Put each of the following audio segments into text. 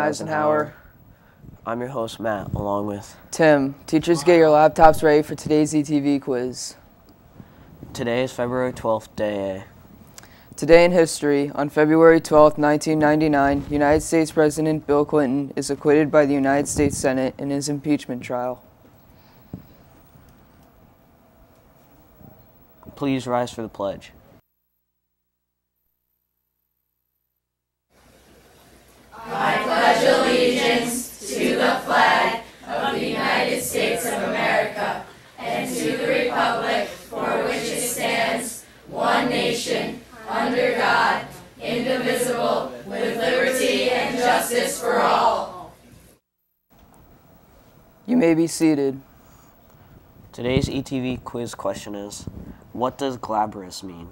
Eisenhower. I'm your host, Matt, along with Tim. Teachers, get your laptops ready for today's ETV quiz. Today is February 12th, Day A. Today in history, on February 12, 1999, United States President Bill Clinton is acquitted by the United States Senate in his impeachment trial. Please rise for the pledge. I pledge allegiance to the flag of the United States of America and to the republic for which it stands, one nation, under God, indivisible, with liberty and justice for all. You may be seated. Today's ETV quiz question is, what does glabrous mean?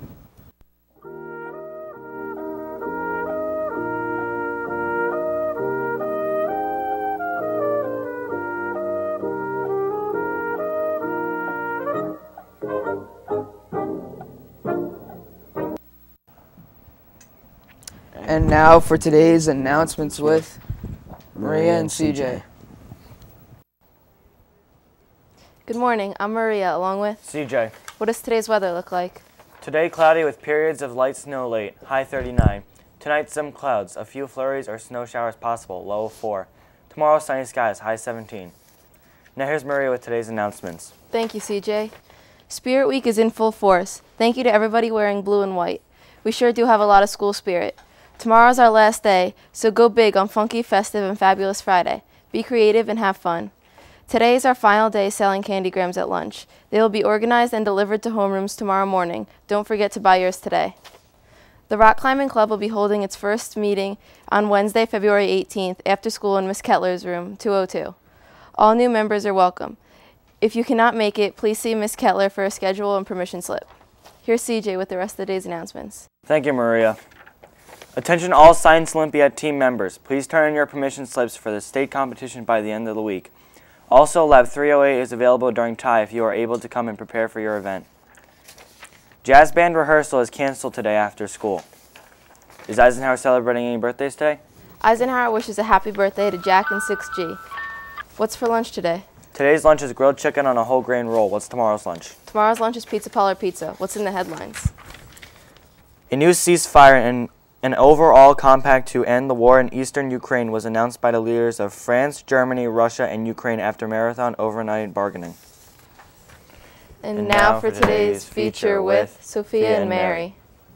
And now for today's announcements with Maria and CJ. Good morning, I'm Maria along with CJ. What does today's weather look like? Today cloudy with periods of light snow late, high 39. Tonight some clouds, a few flurries or snow showers possible, low of 4. Tomorrow sunny skies, high 17. Now here's Maria with today's announcements. Thank you, CJ. Spirit Week is in full force. Thank you to everybody wearing blue and white. We sure do have a lot of school spirit. Tomorrow's our last day, so go big on Funky, Festive, and Fabulous Friday. Be creative and have fun. Today is our final day selling candygrams at lunch. They will be organized and delivered to homerooms tomorrow morning. Don't forget to buy yours today. The Rock Climbing Club will be holding its first meeting on Wednesday, February 18th, after school in Miss Kettler's room, 202. All new members are welcome. If you cannot make it, please see Miss Kettler for a schedule and permission slip. Here's CJ with the rest of the day's announcements. Thank you, Maria. Attention all Science Olympiad team members. Please turn in your permission slips for the state competition by the end of the week. Also, Lab 308 is available during TIE if you are able to come and prepare for your event. Jazz band rehearsal is canceled today after school. Is Eisenhower celebrating any birthdays today? Eisenhower wishes a happy birthday to Jack and 6G. What's for lunch today? Today's lunch is grilled chicken on a whole grain roll. What's tomorrow's lunch? Tomorrow's lunch is pizza parlor pizza. What's in the headlines? A new ceasefire and an overall compact to end the war in eastern Ukraine was announced by the leaders of France, Germany, Russia, and Ukraine after marathon overnight bargaining. And now for today's feature with Sophia and Mary.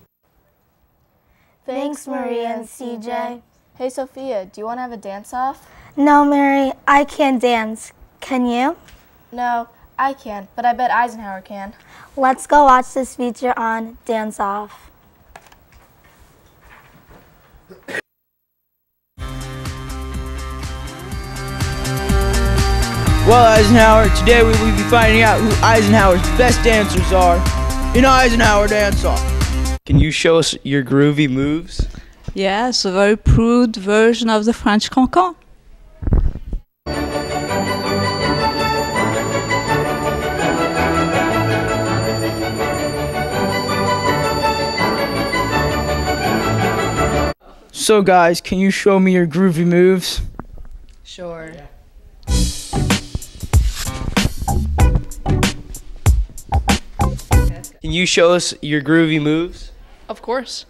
Thanks, Maria and CJ. Hey, Sophia, do you want to have a dance-off? No, Mary, I can't dance. Can you? No, I can't, but I bet Eisenhower can. Let's go watch this feature on Dance Off. Well, Eisenhower, today we will be finding out who Eisenhower's best dancers are in Eisenhower Dance Off. Can you show us your groovy moves? Yes, a very prude version of the French cancan. So guys, can you show me your groovy moves? Sure. Can you show us your groovy moves? Of course.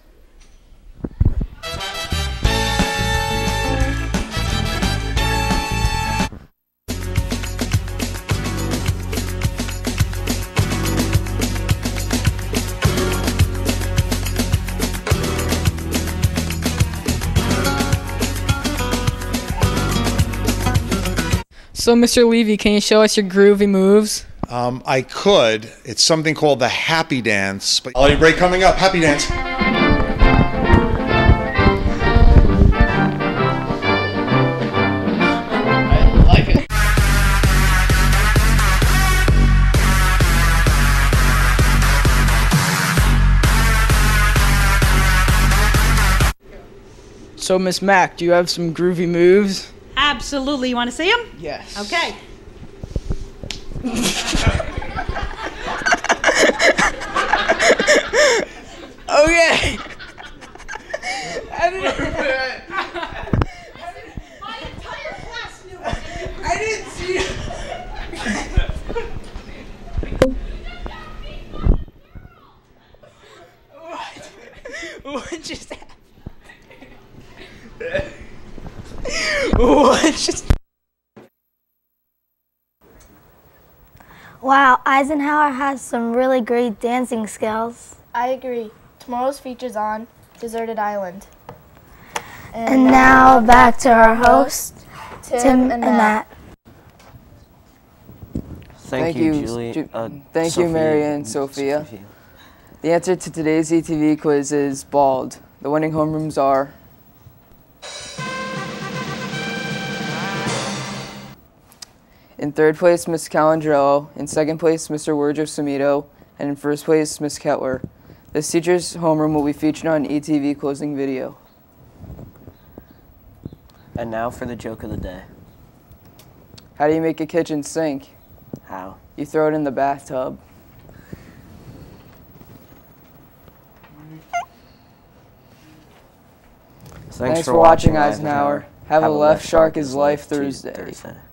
So, Mr. Levy, can you show us your groovy moves? I could. It's something called the happy dance. But holiday break coming up. Happy dance. I like it. So, Miss Mack, do you have some groovy moves? Absolutely. You want to see them? Yes. Okay. Okay. What? Wow, Eisenhower has some really great dancing skills. I agree. Tomorrow's feature's on Deserted Island. And now back to our host, Tim and Matt. Thank you, Julie. Thank you, Mary and Sophia. The answer to today's ETV quiz is bald. The winning homerooms are in third place, Miss Calandrello, in second place, Mr. Wurjo Samito, and in first place, Miss Kettler. This teacher's homeroom will be featured on ETV closing video. And now for the joke of the day. How do you make a kitchen sink? How? You throw it in the bathtub. Thanks for watching, Eisenhower. Have a Left Shark is Life Thursday.